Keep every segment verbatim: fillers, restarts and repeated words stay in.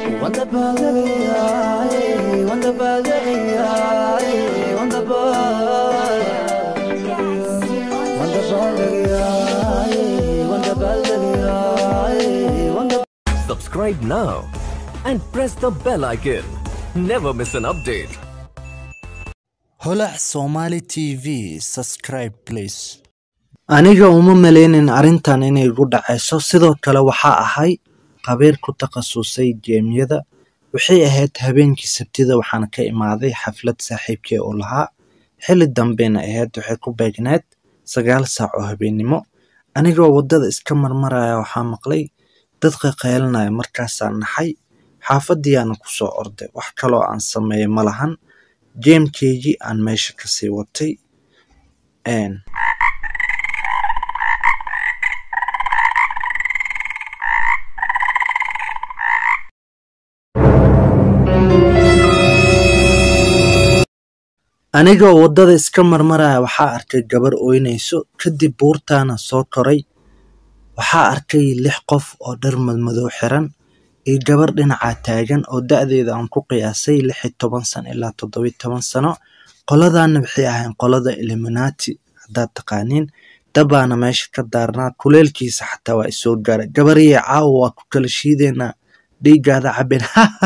Wanda bagay, wanda bagay, wanda bagay, wanda bagay, wanda bagay, wanda. Subscribe now and press the bell icon. Never miss an update. Holac Somali T V, subscribe please. Aniga uma maleynin arintan inay igu dhacayso, sidoo kale waxa ahay qabiir ku takhasusay jeemiyada. Waxay ahayd habeenkii Sabtida waxaan ka imaaday xaflad saaxiibkay oo lahaa xilli dambeena ahayd waxay ku beegneed sagaal saac oo habeenimo. Aniga wadada iska marmaraya waxaa maqlay dad qeylqeylinaya, markaasaan naxay xaafadiyaan ku soo orday. Wax kale oo aan sameeyay ma lahan, jeemkeygii aan meesha ka sii watay. een aniga wadada iska marmaraya waxaa arkay gabar ooynayso, kadib buurtaana soo koray. waxaa arkay lix qof oo dhar madmadow xiran iyo gabar dhinaca taagan oo da'deeda aan ku qiyaasay lix iyo toban sano ilaa toddoba iyo toban sano. qoladaana waxay ahayn qolada Illuminati haddaad taqaaniin. dabaana meesha ka daarnaa, kuleelkiisa xataa waa isoo gaaray. gabariye caawa waa ku kala shiideynaa, dhiigaada cabin.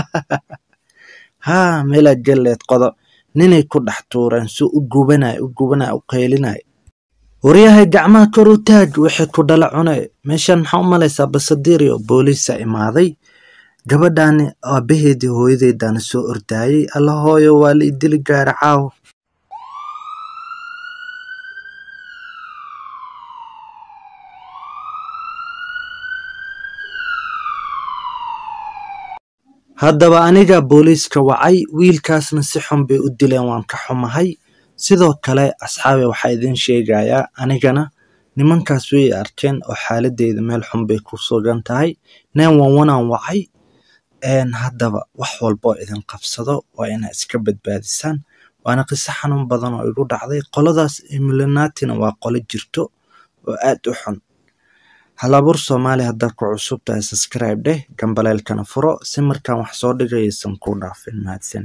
haa meela galleed qodo ninay ku dhex tuureen, soo u gubanay u gubanay u qeylinay. waryahay gacmaha kor u taag, wixii ku dhala cunay. meeshan maxaa u malaysaa basadiiriyo booliisa imaaday. gabadhaani aabaheedii hooyadeedana soo ordaayay. alla hooyo waa la idili gaara caawa. haddaba aniga booliiska wacay, wiilkaasna si xun bay u dileen, waan ka xumahay. sidoo kale asxaabi waxaa idin sheegayaa anigana nimankaas way arkeen oo xaaladeyda meel xun bay ku sugan tahay. nine one one aan wacay. een haddaba wax walbo idin qabsado waa inaad iska badbaadisaan. waana qiso xanuun badan oo igu dhacday. qoladaas Illuminatina waa qolo jirto oo aad u xun. halabuur Soomaali haddaad ku cusub tahay subscribe dheh, gambaleelkana furo si markaan wax soo dhigaysan ku dhaafin. mahadsan.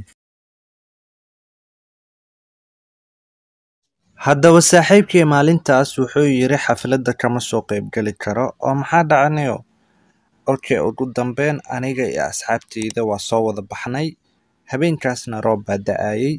haddaba saaxiibkii maalintaas wuxuu yiri xafladda kama soo qayb gali karo. oo maxaa dhacanayo? okay, ugu dambeyn aniga iyo asxaabteyda waa soo wada baxnay. habeenkaasna roob baa da'ayay.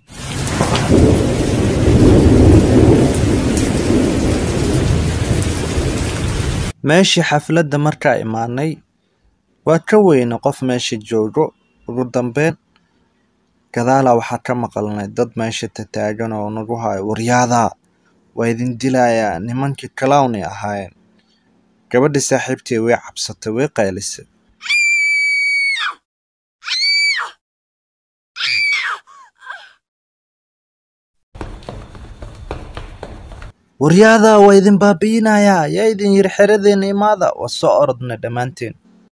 meeshii xafladda markaa imaanay waa ka weyne qof meesha joogo. ugu dambeyn gadaala waxaa ka maqalnay dad meesha tataagan oo nagu hayo, waryaada waa idin dilayaa. nimankii clownay ahaayeen. gabadhi saaxiibtay way cabsatay, way qaylisay. waryaada waa idin baabi'inayaa, yaa idin yiri xeradeena imaada. waa soo orodnay dhammaanteen.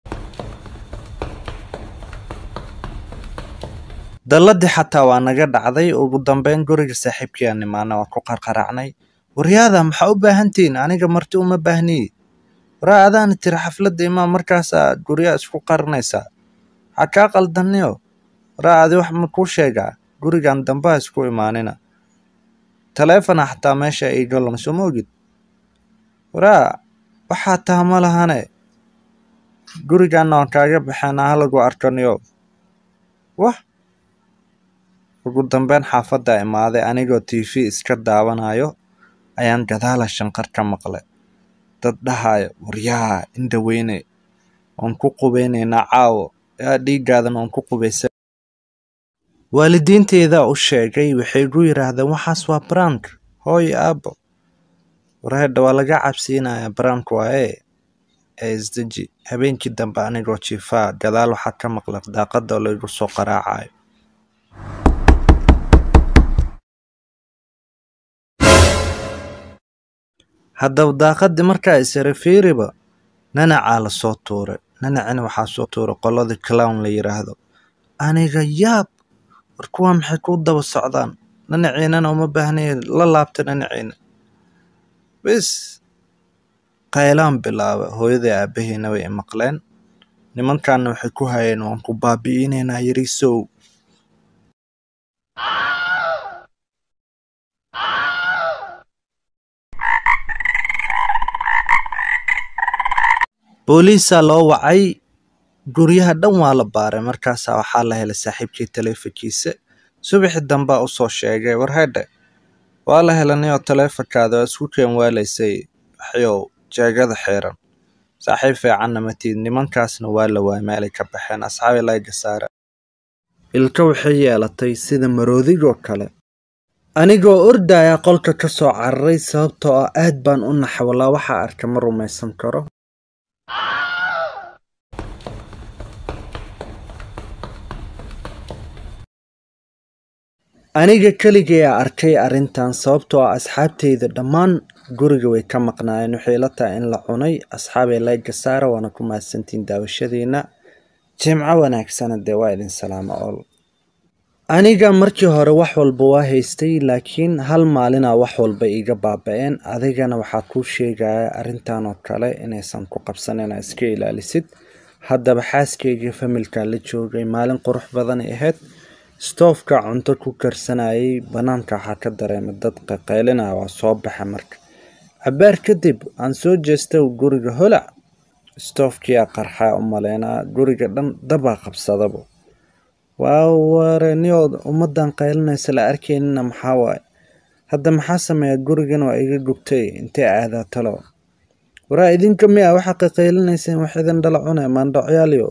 dalladii xataa waa naga dhacday. ugu dambeyn guriga saaxiibkii aan imaana waa ku qarqaracnay. waryaada maxaa u baahantiin? aniga marti uma baahniye. waraa adaana tiri xafladda imaa, markaasaa guryaa isku qarinaysaa. waxaa kaa qaldaniyo. waraa adi wax ma kuu sheegaa? gurigan dambaha isku imaanina. taleefona xataa meesha iiga lama soo moogid. waraa waxaa taha ma lahane. gurigaana waan kaaga baxeenaa, halagu arkaniyo. wah ugu dambeyn xaafadda imaaday. anigoo T V iska daawanayo ayaan gadaala shanqar ka maqlay. dad dhahayo, waryaa inda weyne waan ku qubeynaynaa caawo, yaa dhiigaadan waan ku qubaysa. waalidiinteeda u sheegay, waxay gu yiraahdeen waxaas waa prank. hooy aabo wareedha waa laga cabsiinaya, prank waaye ee isdeji. habeenkii dambe anigoo jiifaa gadaal waxaa ka maqlay daaqada oo laygu soo qaraacayo. haddaba daaqadii markaa isira fiiriba nanacaa la soo tuuray. nanacina waxaa soo tuuray qoladii clown la yiraahdo. aniga yaab, war kuwa maxay ku daba socdaan? nanaciinana uma baahnay, la laabta nanaciina. bis qaylaan bilaaba. hooyadii aabaheena way maqleen. nimankaana waxay ku hayeen waan ku baabi'inaynaa yariisow. booliisaa loo wacay, guryaha dhan waa la baaray, markaasaa waxaa la helay saaxiibkii taleefankiisa. subaxi dambaa u soo sheegay, war hedhe waa la helanayoo taleefankaada waa isku keen waalaysay waxyow jeegada xiran. saaxiib fiicanna matiid, nimankaasna waa la waay meelay ka baxeen. asxaabi layga saara. ilka waxay yeelatay sida maroodigoo kale. anigoo ordaya qolka ka soo cararay sababtoo ah aad baan u naxay, walaa waxaa arka ma rumaysan karo. aniga keligay arkay arrintan sababtoo ah asxaabteyda dhammaan guriga way ka maqnaayeen. waxay la tahay in la cunay. asxaabay layga saara, waana ku mahadsantiin daawashadiina. jimco wanaagsana dee waa idin salaama ool. aniga markii hore wax walba waa haystay, laakiin hal maalinaa wax walba iga baaba'een. adigana waxaa kuu sheegaya arrintan oo kale inaysan ku qabsan, inaa iska ilaalisid. haddaba xaaskeyga familka la joogay, maalin qurux badan ay ahayd. stoofka cunto ku karsanayay, banaanka waxaa ka dareemay dad qaqaylinaya, waa soo baxa marka. cabaar kadib aan soo jeestay guriga holac. stoofkiyaa qarxaa u maleynaa, guriga dhan dabaa qabsadaba. waa wareniyood ummadan qaylinaysa la arkaynina maxaa waaye. hadda maxaa sameeya, gurigan waa iga gubtay, intee aadaa talo. waraa idinka miya waxa qaqaylinayseen, wax idin dhala cunay maandhocyaaliyo.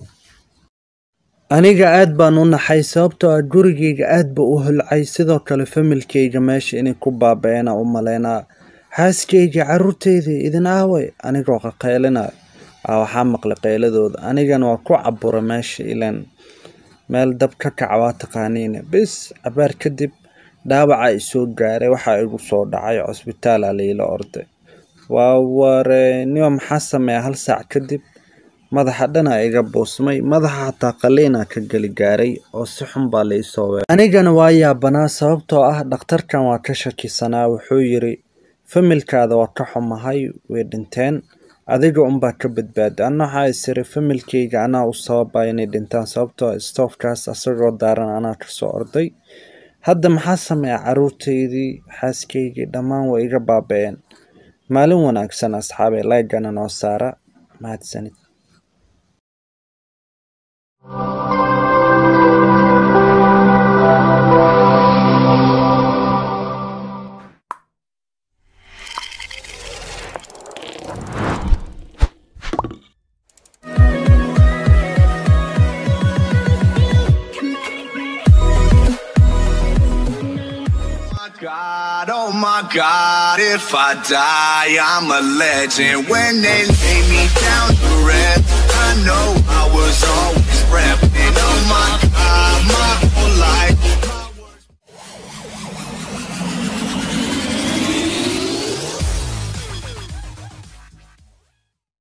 aniga aad baan u naxay sababtoo ah gurigayga aad ba u holcay, sidoo kale familkayga meesha inay ku baaba'een u maleynaa. xaaskayga carruurteydii idin aaway anigoo qaqaylinayo. aa waxaa maqlay qayladooda, anigana waa ku cabura meesha, ilaan meel dab ka kaca waa taqaaniina. bis cabaar kadib dhaawaca isoo gaaray, waxaa igu soo dhacay cusbitaala layla orday. waa wareniyo maxaa sameeya, hal saac kadib madaxa dhana iga buusmay, madaxa xataa qaliina ka geli gaaray oo si xun baa la isoo weeray. anigana waa yaabanaa sababtoo ah dhakhtarkan waa ka shakisanaa. wuxuu yiri familkaada waa ka xumahay, way dhinteen, adiga unbaa ka badbaaday. anna waxaa isiri familkayga anaa u sababaa inay dhintaan, sababtoo ah stoofkaas asagoo daaran anaa kasoo orday. hadda maxaa sameeya, carruurteydii xaaskaygii dhammaan way iga baaba'een. maalin wanaagsan asxaabay, laygana noo saara. mahadsanid. God, oh my God, if I die, I'm a legend. When they lay me down